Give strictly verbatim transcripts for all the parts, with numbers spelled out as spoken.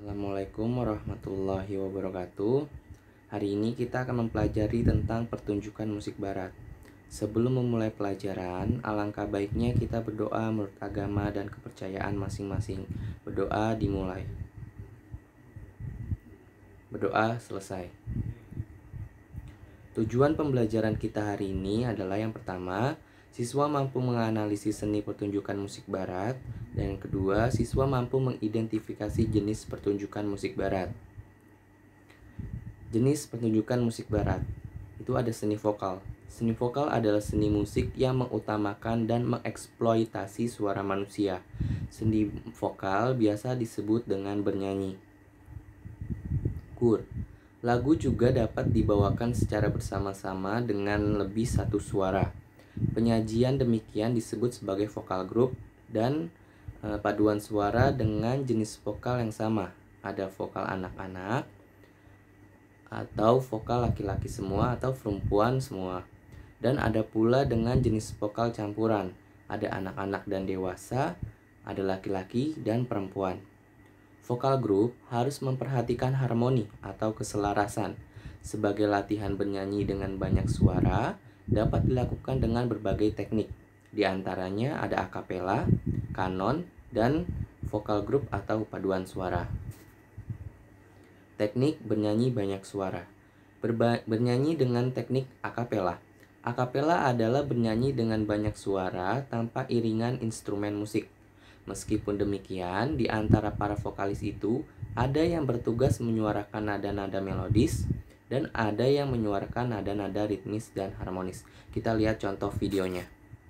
Assalamualaikum warahmatullahi wabarakatuh. Hari ini kita akan mempelajari tentang pertunjukan musik barat. Sebelum memulai pelajaran, alangkah baiknya kita berdoa menurut agama dan kepercayaan masing-masing. Berdoa dimulai. Berdoa selesai. Tujuan pembelajaran kita hari ini adalah yang pertama, siswa mampu menganalisis seni pertunjukan musik barat, dan yang kedua, siswa mampu mengidentifikasi jenis pertunjukan musik barat. Jenis pertunjukan musik barat itu ada seni vokal. Seni vokal adalah seni musik yang mengutamakan dan mengeksploitasi suara manusia. Seni vokal biasa disebut dengan bernyanyi. Kur. Lagu juga dapat dibawakan secara bersama-sama dengan lebih satu suara. Penyajian demikian disebut sebagai vokal group dan e, paduan suara dengan jenis vokal yang sama. Ada vokal anak-anak atau vokal laki-laki semua atau perempuan semua. Dan ada pula dengan jenis vokal campuran. Ada anak-anak dan dewasa, ada laki-laki dan perempuan. Vokal group harus memperhatikan harmoni atau keselarasan. Sebagai latihan bernyanyi dengan banyak suara, dapat dilakukan dengan berbagai teknik. Di antaranya ada akapela, kanon, dan vokal group atau paduan suara. Teknik bernyanyi banyak suara. Berba- bernyanyi dengan teknik akapela. Akapela adalah bernyanyi dengan banyak suara tanpa iringan instrumen musik. Meskipun demikian, di antara para vokalis itu ada yang bertugas menyuarakan nada-nada melodis dan ada yang menyuarakan nada-nada ritmis dan harmonis. Kita lihat contoh videonya.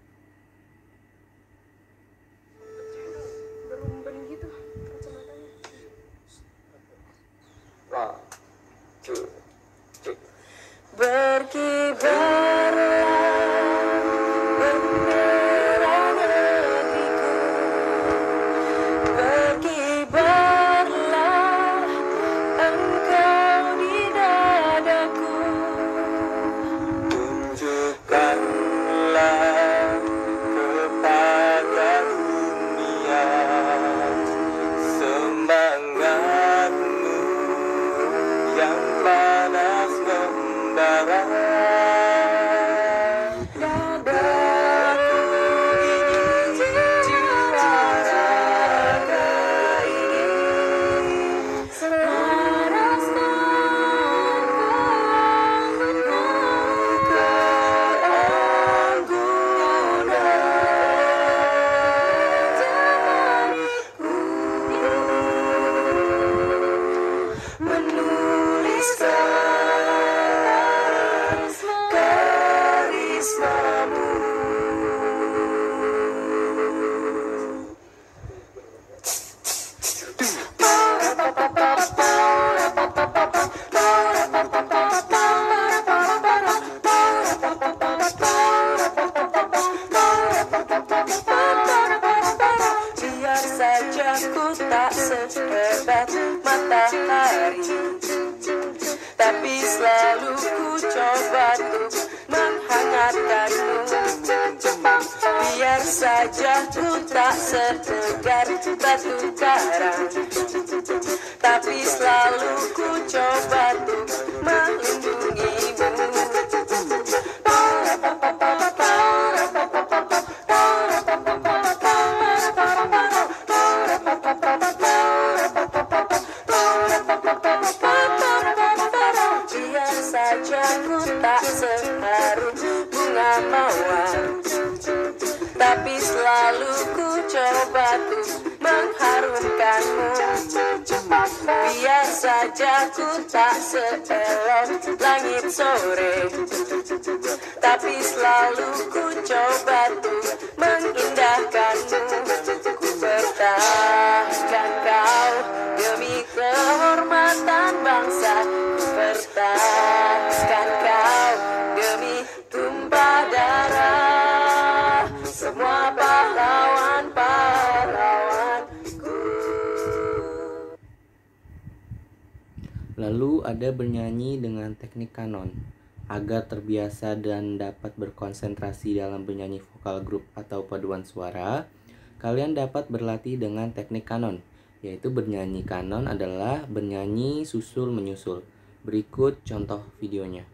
Sehebat matahari, tapi selalu ku coba untuk menghangatkanmu. Biar saja ku tak setegar batu karang, tapi selalu ku coba untuk melindungimu. Ku tak seharum bunga mawar, tapi selalu ku coba tuh mengharumkanmu. Biar saja ku tak seelok langit sore, tapi selalu ku coba tuh mengindahkanmu. Ku pertahankan kau demi kehormatan bangsa. Ku pertahankan kau demi tumpah darah semua pahlawan-pahlawanku. Lalu ada bernyanyi dengan teknik kanon. Agar terbiasa dan dapat berkonsentrasi dalam bernyanyi vokal grup atau paduan suara, kalian dapat berlatih dengan teknik kanon, yaitu bernyanyi kanon adalah bernyanyi susul menyusul. Berikut contoh videonya.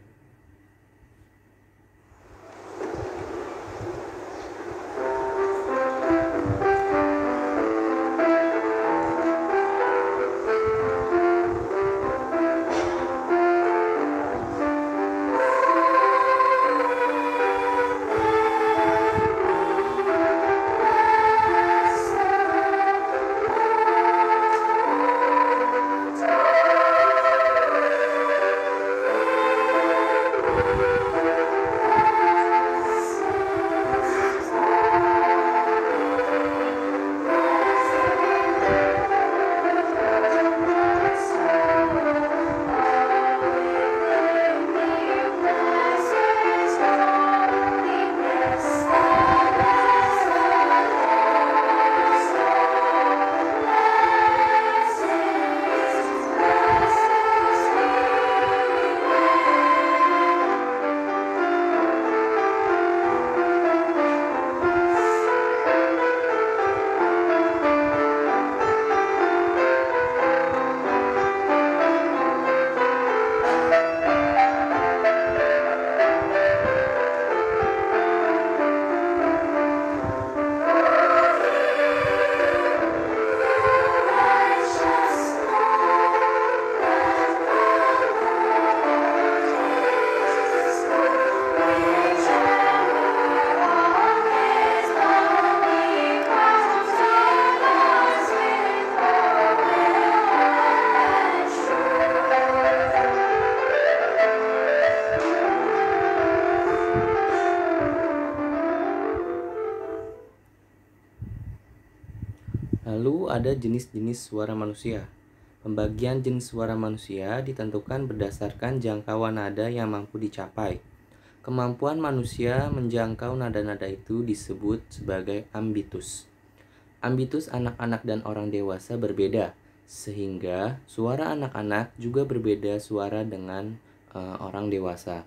Lalu ada jenis-jenis suara manusia. Pembagian jenis suara manusia ditentukan berdasarkan jangkauan nada yang mampu dicapai. Kemampuan manusia menjangkau nada-nada itu disebut sebagai ambitus. Ambitus anak-anak dan orang dewasa berbeda, sehingga suara anak-anak juga berbeda suara dengan uh, orang dewasa.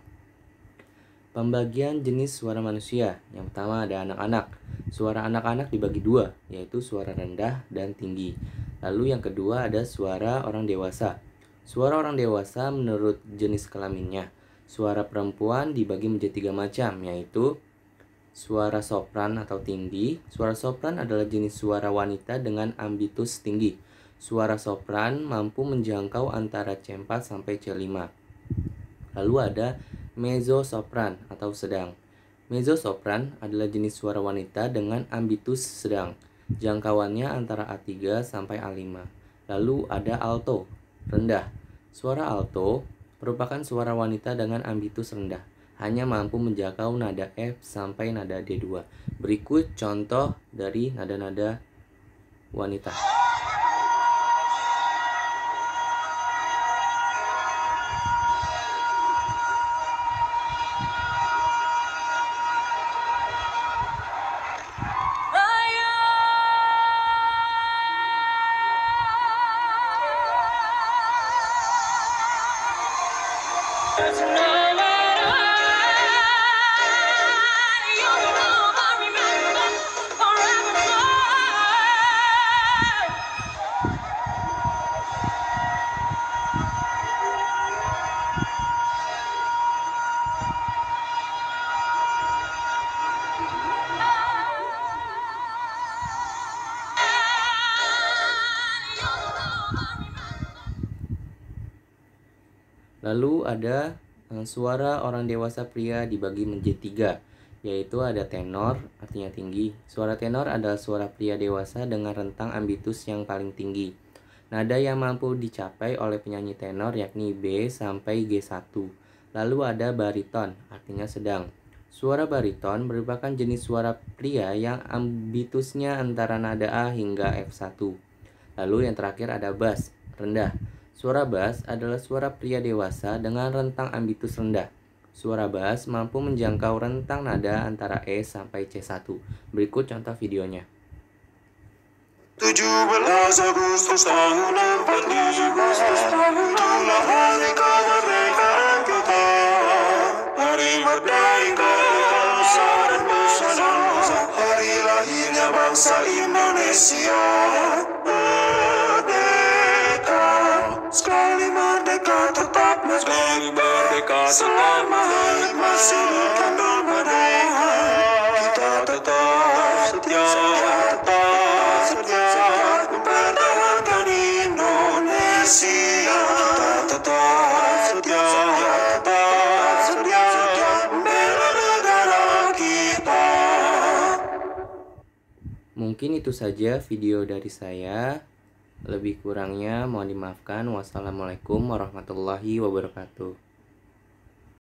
Pembagian jenis suara manusia. Yang pertama ada anak-anak. Suara anak-anak dibagi dua, yaitu suara rendah dan tinggi. Lalu yang kedua ada suara orang dewasa. Suara orang dewasa menurut jenis kelaminnya. Suara perempuan dibagi menjadi tiga macam, yaitu suara sopran atau tinggi. Suara sopran adalah jenis suara wanita dengan ambitus tinggi. Suara sopran mampu menjangkau antara C empat sampai C lima. Lalu ada mezzo-sopran atau sedang. Mezzo-sopran adalah jenis suara wanita dengan ambitus sedang. Jangkauannya antara A tiga sampai A lima. Lalu ada alto, rendah. Suara alto merupakan suara wanita dengan ambitus rendah. Hanya mampu menjangkau nada F sampai nada D dua. Berikut contoh dari nada-nada wanita. Lalu ada uh, suara orang dewasa pria dibagi menjadi tiga, yaitu ada tenor, artinya tinggi. Suara tenor adalah suara pria dewasa dengan rentang ambitus yang paling tinggi. Nada yang mampu dicapai oleh penyanyi tenor yakni B sampai G satu. Lalu ada bariton, artinya sedang. Suara bariton merupakan jenis suara pria yang ambitusnya antara nada A hingga F satu. Lalu yang terakhir ada bass, rendah. Suara bass adalah suara pria dewasa dengan rentang ambitus rendah. Suara bass mampu menjangkau rentang nada antara E sampai C satu. Berikut contoh videonya. tujuh belas Agustus tahun empat puluh lima, itulah hari kemerdekaan kita, hari merdeka bangsa dan bersama, hari lahirnya bangsa Indonesia. Sekali merdeka tetap merdeka, sekali merdeka tetap merdeka, masih kandung merdeka. Kita tetap setia, tetap setia mempertahankan Indonesia. Kita tetap setia, tetap setia membela negara kita. Mungkin itu saja video dari saya. Lebih kurangnya mohon dimaafkan. Wassalamualaikum warahmatullahi wabarakatuh.